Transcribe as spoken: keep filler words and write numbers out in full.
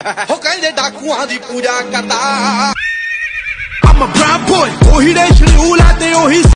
ਹੋ ਕਹਿੰਦੇ ਡਾਕੂਆਂ ਦੀ ਪੂਜਾ ਕਰਦਾ। I'm a brown boy, ਉਹੀ ਦੇ ਸ਼ਡਿਊਲ ਆ ਤੇ ਉਹੀ